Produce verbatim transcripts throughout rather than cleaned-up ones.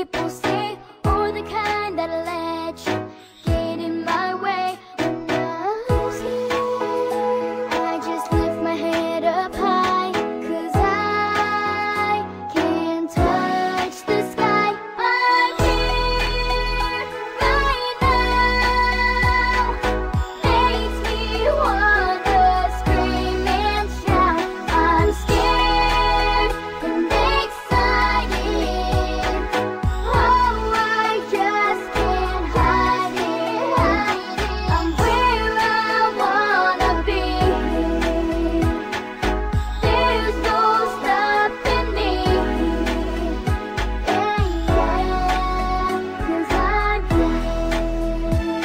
people say, or the kind that let you get in my way. When I'm scared, I just lift my head up high, 'cause I can't touch the sky. I'm here right now, makes me wanna scream and shout. I'm scared and excited, oh, I just can't hide it. I'm where I wanna be, there's no stopping me. Yeah, yeah, 'cause I'm here.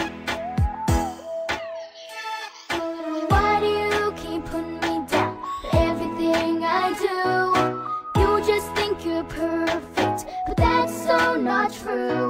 Why do you keep putting me down for everything I do? You just think you're perfect, but that's so not true.